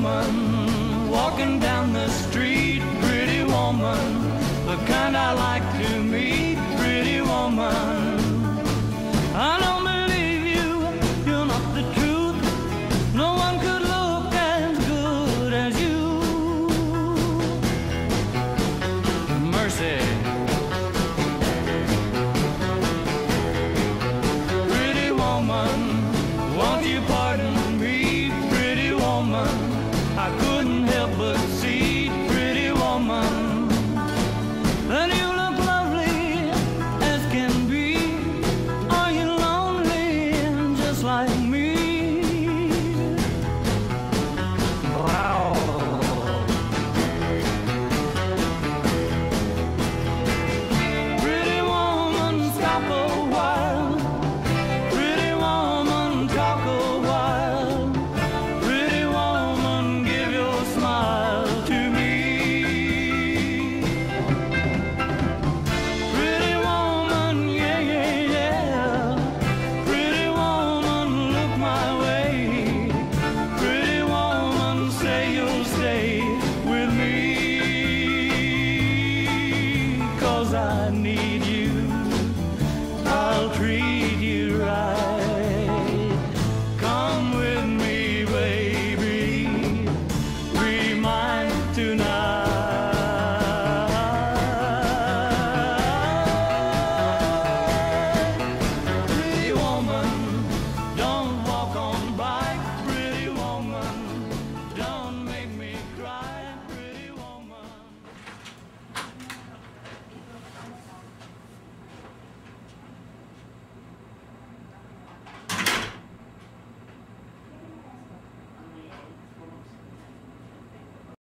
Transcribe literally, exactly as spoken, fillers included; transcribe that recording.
woman walking down the street, pretty woman, the kind I like to meet, pretty woman. I don't believe you, you're not the truth. No one could look as good as you. Mercy. Pretty woman, won't you pardon me, pretty woman? I couldn't help but see, pretty woman, that you look lovely as can be. Are you lonely just like